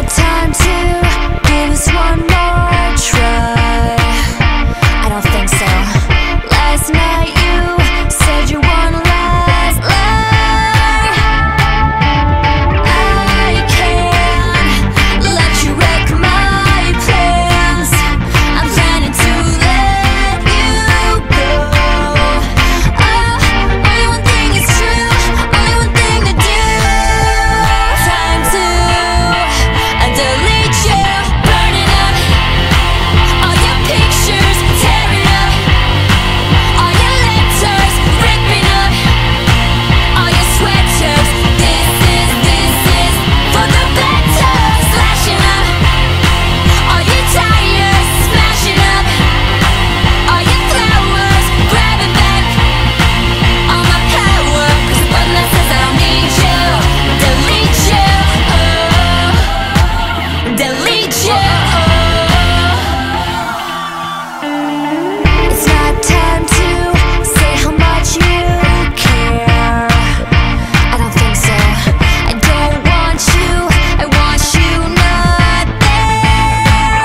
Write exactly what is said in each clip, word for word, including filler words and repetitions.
time to give us one more try. I don't think so. Last night you said you want a last lie. I can't let you wreck my plans. I'm planning to let you go. Oh, only one thing is true, only one thing to do. Time to delete you, burning up all your pictures, tearing up all your letters, ripping up all your sweaters. This is, this is for the better. Slashing up all your tires, smashing up all your flowers, grabbing back all my power. 'Cause the button that says I don't need you, delete you, oh, delete you. It's not time to say how much you care. I don't think so. I don't want you, I want you not there.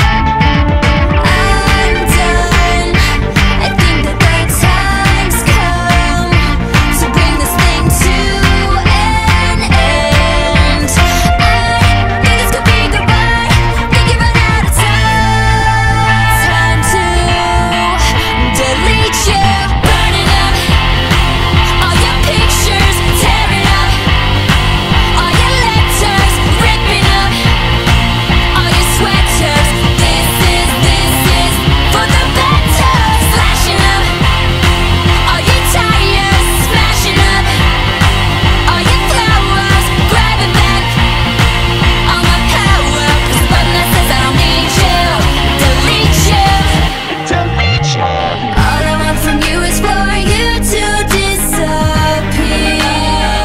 I'm done. I think that the time's come to bring this thing to an end. I think this could be goodbye. Think you've run out of time. Time to delete you, burning up all your pictures, tearing up all your letters, ripping up all your sweaters. This is, this is for the better. Slashing up all your tires, smashing up all your flowers, grabbing back all my power. 'Cause the button that says I don't need you, delete you, delete you. All I want from you is for you to disappear.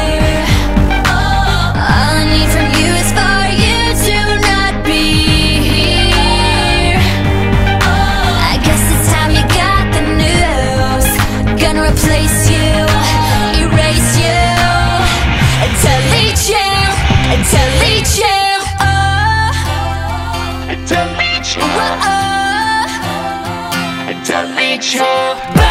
All I need from you is for you to not be here. I guess it's time you got the news. Gonna replace you, erase you, delete you, delete you, oh, Delete you, oh, oh. delete you.